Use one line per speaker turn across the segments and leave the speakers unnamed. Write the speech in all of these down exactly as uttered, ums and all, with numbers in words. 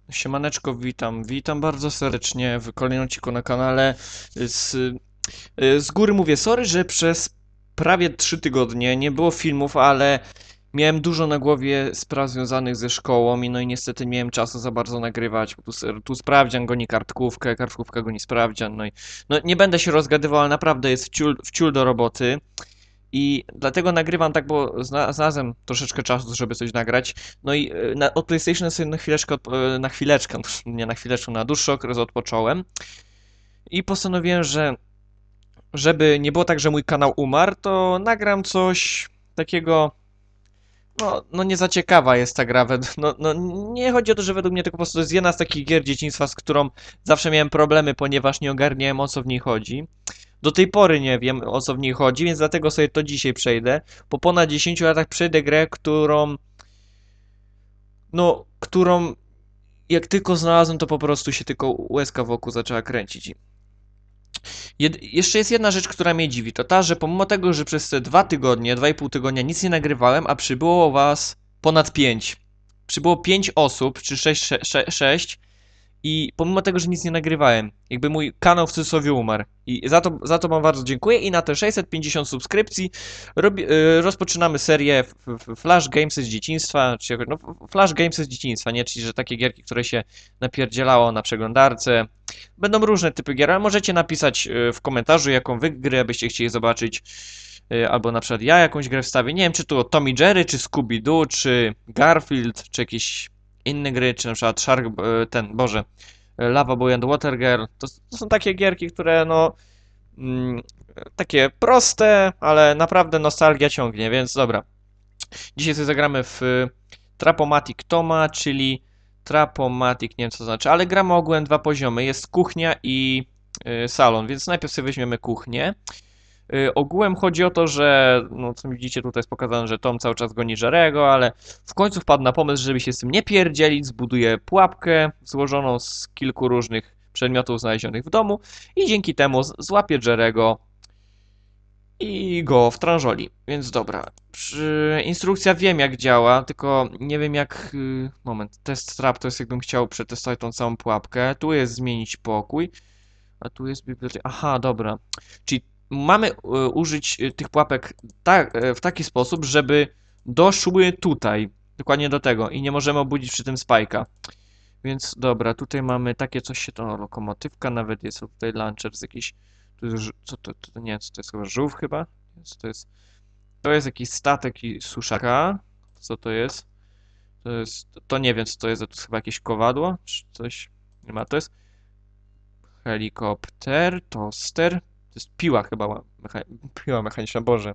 Siemaneczko, witam. Witam bardzo serdecznie w kolejnym odcinku na kanale. Z, y, z góry mówię sorry, że przez prawie trzy tygodnie nie było filmów, ale miałem dużo na głowie spraw związanych ze szkołą i no i niestety nie miałem czasu za bardzo nagrywać. Tu, tu sprawdzian goni kartkówkę, kartkówka goni sprawdzian, no i no nie będę się rozgadywał, ale naprawdę jest wciul, wciul do roboty. I dlatego nagrywam tak, bo zna, znalazłem troszeczkę czasu, żeby coś nagrać. No i e, na, od PlayStation sobie na chwileczkę, odp- e, na chwileczkę, nie na chwileczkę, na dłuższy okres odpocząłem. I postanowiłem, że żeby nie było tak, że mój kanał umarł, to nagram coś takiego. No, no nie za ciekawa jest ta gra. No, no nie chodzi o to, że według mnie tylko po prostu to jest jedna z takich gier dzieciństwa, z którą zawsze miałem problemy, ponieważ nie ogarniałem, o co w niej chodzi. Do tej pory nie wiem, o co w niej chodzi, więc dlatego sobie to dzisiaj przejdę. Po ponad dziesięciu latach przejdę grę, którą... No, którą... Jak tylko znalazłem, to po prostu się tylko łezka wokół zaczęła kręcić. Jed jeszcze jest jedna rzecz, która mnie dziwi. To ta, że pomimo tego, że przez te dwa tygodnie, dwa i pół tygodnia nic nie nagrywałem, a przybyło was ponad pięć. Przybyło pięć osób, czy sześć, sze sześć. I pomimo tego, że nic nie nagrywałem, jakby mój kanał w cudzysłowie umarł. I za to, za to wam bardzo dziękuję. I na te sześćset pięćdziesiąt subskrypcji robi, yy, rozpoczynamy serię f, f, Flash Gamesy z dzieciństwa. Czy, no, Flash Gamesy z dzieciństwa, nie? Czyli że takie gierki, które się napierdzielało na przeglądarce. Będą różne typy gier, ale możecie napisać yy, w komentarzu, jaką wy grę byście chcieli zobaczyć. Yy, albo na przykład ja jakąś grę wstawię. Nie wiem, czy to Tommy Jerry, czy Scooby-Doo, czy Garfield, czy jakieś inne gry, czy na przykład Shark, e, ten, Boże, e, Lava Boy and Water Girl. To, to są takie gierki, które no, mm, takie proste, ale naprawdę nostalgia ciągnie, więc dobra. Dzisiaj sobie zagramy w y, Trapomatic Toma, czyli Trapomatic, nie wiem co to znaczy, ale gramy ogółem dwa poziomy. Jest kuchnia i y, salon, więc najpierw sobie weźmiemy kuchnię. Y, ogółem chodzi o to, że, no co widzicie, tutaj jest pokazane, że Tom cały czas goni Jerego, ale w końcu wpadł na pomysł, żeby się z tym nie pierdzielić, zbuduje pułapkę złożoną z kilku różnych przedmiotów znalezionych w domu i dzięki temu złapie Jerego i go wtrążoli. Więc dobra, przy... instrukcja wiem jak działa, tylko nie wiem jak... y, moment, test trap to jest jakbym chciał przetestować tą całą pułapkę. Tu jest zmienić pokój, a tu jest biblioteka. Aha, dobra. Czyli mamy y, użyć y, tych pułapek tak, y, w taki sposób, żeby doszły tutaj. Dokładnie do tego. I nie możemy obudzić przy tym spajka. Więc dobra, tutaj mamy takie coś się to lokomotywka, nawet jest tutaj launcher z jakiś. Tu jest, ż- co to, to, nie, co to jest chyba żółw chyba? Co to jest? To jest jakiś statek i suszarka. Co to jest? To jest. To nie wiem co to jest, to jest chyba jakieś kowadło? Czy coś? Nie ma, to jest. Helikopter, toster. To jest piła chyba. Mecha... Piła mechaniczna, Boże.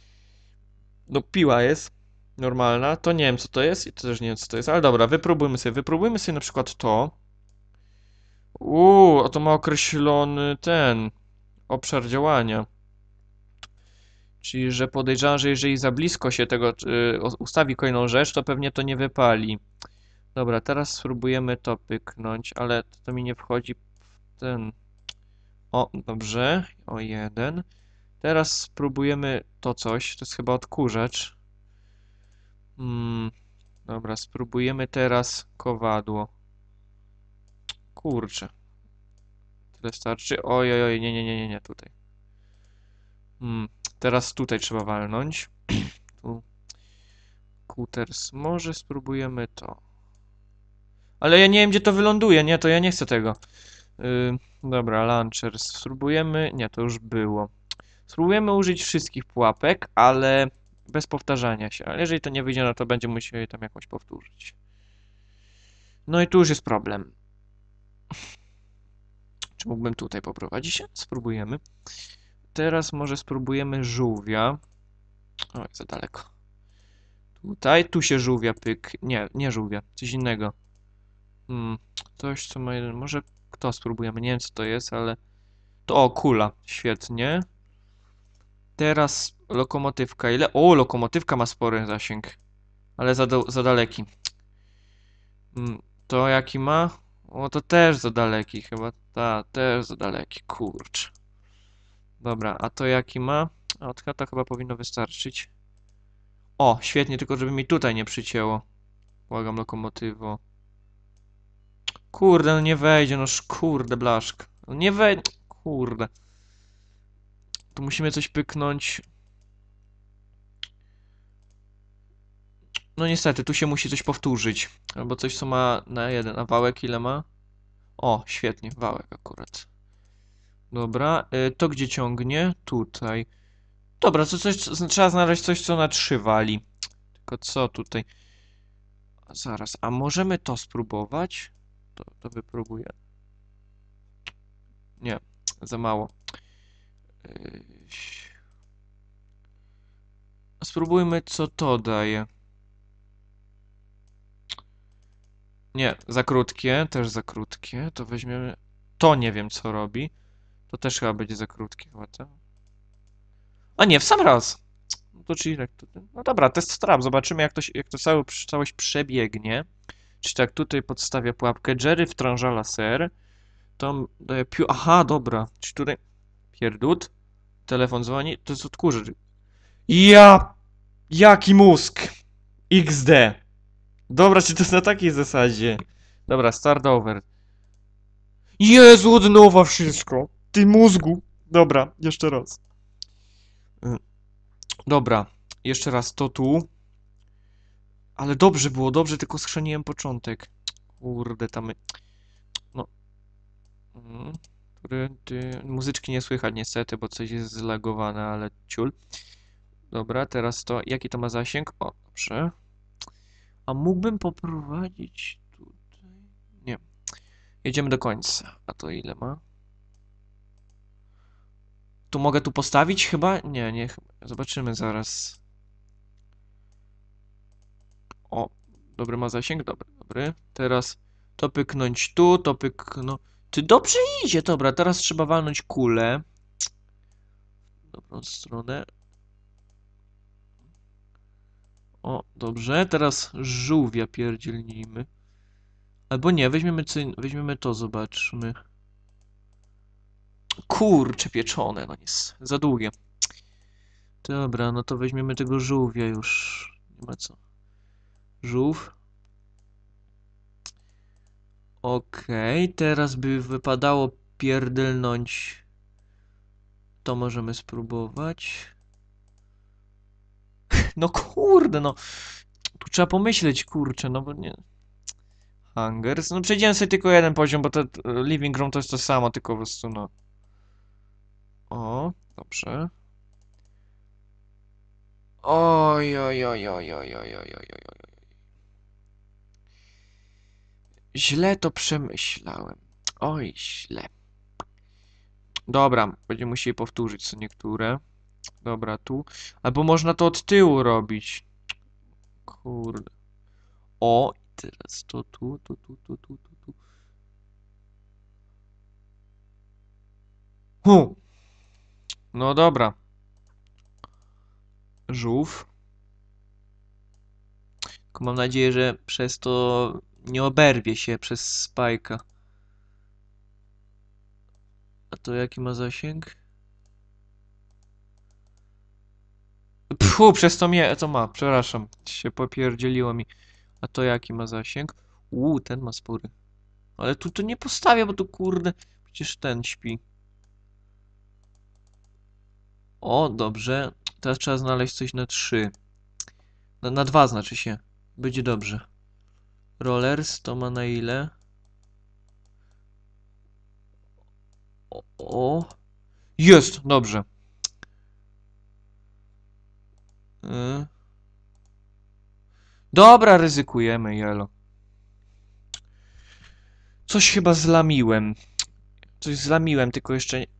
No piła jest. Normalna. To nie wiem co to jest i to też nie wiem co to jest. Ale dobra, wypróbujmy sobie. Wypróbujmy sobie na przykład to. Uuu, a to ma określony ten obszar działania. Czyli, że podejrzewam, że jeżeli za blisko się tego y, ustawi kolejną rzecz, to pewnie to nie wypali. Dobra, teraz spróbujemy to pyknąć, ale to mi nie wchodzi w ten... O, dobrze. O, jeden. Teraz spróbujemy to coś. To jest chyba odkurzacz. Hmm, dobra, spróbujemy teraz kowadło. Kurczę. Tyle starczy. Oj, oj, oj, nie, nie, nie, nie, nie, tutaj. Hmm, teraz tutaj trzeba walnąć. Tu. Cooters. Może spróbujemy to. Ale ja nie wiem, gdzie to wyląduje. Nie, to ja nie chcę tego. Yy, dobra, launcher. Spróbujemy... Nie, to już było. Spróbujemy użyć wszystkich pułapek, ale bez powtarzania się. Ale jeżeli to nie wyjdzie, no to będziemy musieli tam jakąś powtórzyć. No i tu już jest problem. Czy mógłbym tutaj poprowadzić? Spróbujemy. Teraz może spróbujemy żółwia. Oj, za daleko. Tutaj, tu się żółwia pyk. Nie, nie żółwia, coś innego. Hmm, coś co ma jeden. Może kto spróbujemy? Nie wiem co to jest, ale. To o, kula. Świetnie. Teraz lokomotywka. Ile? O, lokomotywka ma spory zasięg. Ale za, do, za daleki. Hmm, to jaki ma? O, to też za daleki chyba. Ta, też za daleki. Kurcz. Dobra, a to jaki ma? A od to chyba powinno wystarczyć. O, świetnie, tylko żeby mi tutaj nie przycięło. Błagam, lokomotywo. Kurde, no nie wejdzie, no kurde, blaszk. No nie wejdzie, kurde. Tu musimy coś pyknąć. No niestety, tu się musi coś powtórzyć. Albo coś, co ma na jeden. A wałek ile ma? O, świetnie, wałek akurat. Dobra, y, to gdzie ciągnie? Tutaj. Dobra, to coś, co, trzeba znaleźć coś, co na trzy wali. Tylko co tutaj? Zaraz, a możemy to spróbować? To, to wypróbuję. Nie, za mało. Yy, Spróbujmy, co to daje. Nie, za krótkie, też za krótkie. To weźmiemy... To nie wiem, co robi. To też chyba będzie za krótkie, chyba to. A nie, w sam raz. No to czyli tak. No dobra, test trap. Zobaczymy, jak to, się, jak to cały, całość przebiegnie. Czyli tak, tutaj podstawia pułapkę. Jerry wtrąża laser. To daje piu... Aha, dobra. Czyli tutaj... Pierdut. Telefon dzwoni. To jest odkurzacz. Ja... Jaki mózg! iks de. Dobra, czy to jest na takiej zasadzie? Dobra, start over. Jezu, od nowa wszystko. Ty mózgu. Dobra, jeszcze raz. Dobra, jeszcze raz to tu. Ale dobrze było, dobrze, tylko schrzeniłem początek. Kurde, tam... No. Muzyczki nie słychać niestety, bo coś jest zlagowane, ale ciul. Dobra, teraz to... Jaki to ma zasięg? O, dobrze. A mógłbym poprowadzić tutaj? Nie. Jedziemy do końca. A to ile ma? Tu mogę tu postawić chyba? Nie, nie. Zobaczymy zaraz. O, dobry ma zasięg? Dobry, dobry. Teraz to pyknąć tu, to pykno... Ty dobrze idzie, dobra. Teraz trzeba walnąć kulę. W dobrą stronę. O, dobrze. Teraz żółwia pierdzielnijmy. Albo nie, weźmiemy, co, weźmiemy to, zobaczmy. Kurcze pieczone, no jest za długie. Dobra, no to weźmiemy tego żółwia już. Nie ma co. Żółw. Okej, okay, teraz by wypadało pierdolnąć. To możemy spróbować. No kurde, no. Tu trzeba pomyśleć, kurczę, no bo nie... Hangers. No przejdziemy sobie tylko jeden poziom, bo to living room to jest to samo, tylko po prostu, no. O, dobrze. Oj, oj, oj, oj, oj, oj, oj, oj, oj. Źle to przemyślałem. Oj, źle. Dobra, będziemy musieli powtórzyć co niektóre. Dobra, tu. Albo można to od tyłu robić. Kurde. O, i teraz to tu, to tu, to tu, to tu. Hu. No dobra. Żółw. Tylko mam nadzieję, że przez to nie oberwie się przez spajka. A to jaki ma zasięg? Pfu, przez to mnie, to ma, przepraszam, się popierdzieliło mi. A to jaki ma zasięg? Uuu, ten ma spory. Ale tu to nie postawię, bo tu kurde, przecież ten śpi. O, dobrze. Teraz trzeba znaleźć coś na trzy. Na, na dwa znaczy się. Będzie dobrze. Rollers to ma na ile? O, o. Jest, dobrze. Y. Dobra, ryzykujemy, jelo. Coś chyba zlamiłem. Coś zlamiłem, tylko jeszcze... nie-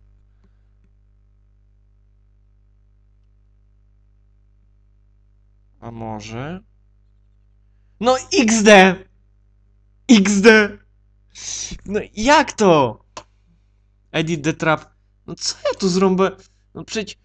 A może? No iks de! iks de! No jak to? Edit the trap. No co ja tu zrobię? No przecież...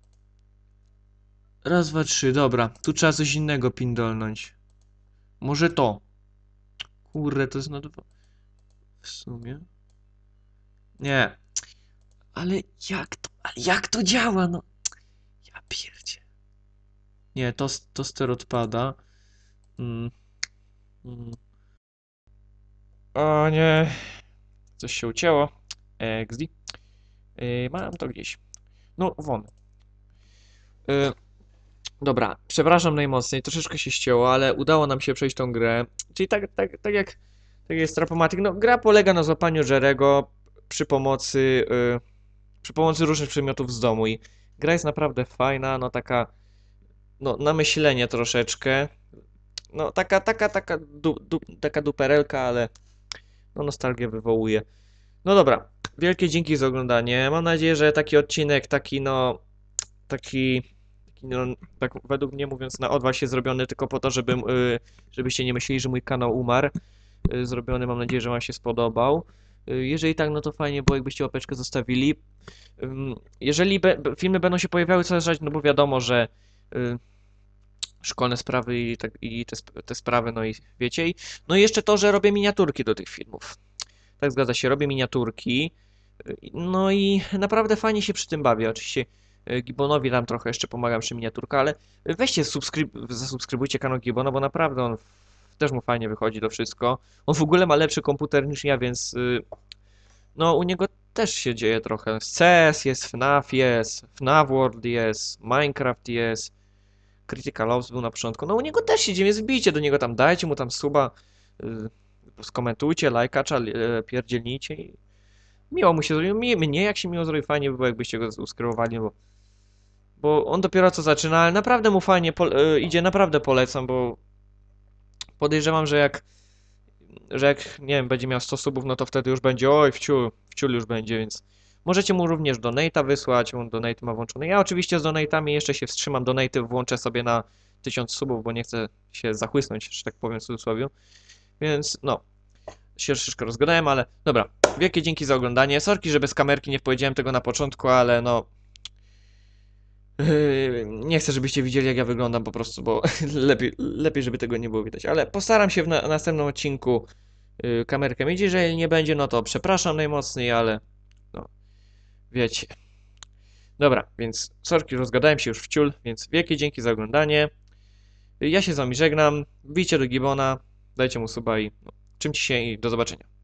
Raz, dwa, trzy, dobra. Tu trzeba coś innego pindolnąć. Może to. Kurde, to jest na dwa. W sumie. Nie. Ale jak to, ale jak to działa, no? Ja pierdzie. Nie, to, to ster odpada. Mm. Mm. O nie, coś się ucięło. X D. Yy, mam to gdzieś. No, won. Yy, dobra, przepraszam najmocniej, troszeczkę się ścięło, ale udało nam się przejść tą grę. Czyli tak, tak, tak jak tak jest Trapomatic. No, gra polega na złapaniu Jerego przy pomocy, yy, przy pomocy różnych przedmiotów z domu i gra jest naprawdę fajna, no taka, no na myślenie troszeczkę. No taka, taka, taka, du, du, taka duperelka, ale no nostalgię wywołuje. No dobra, wielkie dzięki za oglądanie. Mam nadzieję, że taki odcinek, taki no, taki, taki no, tak według mnie mówiąc na odwal się zrobiony tylko po to, żeby, y, żebyście nie myśleli, że mój kanał umarł. Y, zrobiony, mam nadzieję, że wam się spodobał. Y, jeżeli tak, no to fajnie było, jakbyście łapeczkę zostawili. Ym, Jeżeli be, be- filmy będą się pojawiały coraz rzadziej, no bo wiadomo, że y, szkolne sprawy i, tak, i te, sp- te sprawy, no i wiecie. I, no i jeszcze to, że robię miniaturki do tych filmów. Tak, zgadza się, robię miniaturki. Y, No i naprawdę fajnie się przy tym bawię. Oczywiście y, Gibbonowi tam trochę jeszcze pomagam przy miniaturkach, ale weźcie, subskryb zasubskrybujcie kanał Gibbona, bo naprawdę on też mu fajnie wychodzi to wszystko. On w ogóle ma lepszy komputer niż ja, więc y, no u niego też się dzieje trochę. C S jest, F NAF jest, F NAF World jest, Minecraft jest, Critical Ops był na początku. No u niego też się dzieje, więc wbijcie do niego tam, dajcie mu tam suba, y, skomentujcie, lajkacza, y, pierdzielnijcie i miło mu się zrobi. Mi, mnie jak się miło zrobi, fajnie by było jakbyście go uskrywowali, bo, bo on dopiero co zaczyna, ale naprawdę mu fajnie po, y, idzie, naprawdę polecam, bo podejrzewam, że jak że jak, nie wiem, będzie miał sto subów, no to wtedy już będzie, oj, wciul, wciul już będzie, więc możecie mu również donate'a wysłać, on donate ma włączony. Ja oczywiście z donate'ami jeszcze się wstrzymam, donate'y włączę sobie na tysiąc subów, bo nie chcę się zachłysnąć, że tak powiem w cudzysłowie, więc no, się troszeczkę rozgadałem, ale dobra, wielkie dzięki za oglądanie, sorki, że bez kamerki nie powiedziałem tego na początku, ale no, Yy, nie chcę, żebyście widzieli, jak ja wyglądam po prostu, bo lepiej, lepiej, żeby tego nie było widać. Ale postaram się w na następnym odcinku yy, kamerkę mieć. Jeżeli nie będzie, no to przepraszam najmocniej, ale no, wiecie. Dobra, więc sorki, rozgadałem się już w ciul, więc wielkie dzięki za oglądanie. Yy, Ja się z wami żegnam. Wbijcie do Gibbona, dajcie mu suba i no, czymcie się i do zobaczenia.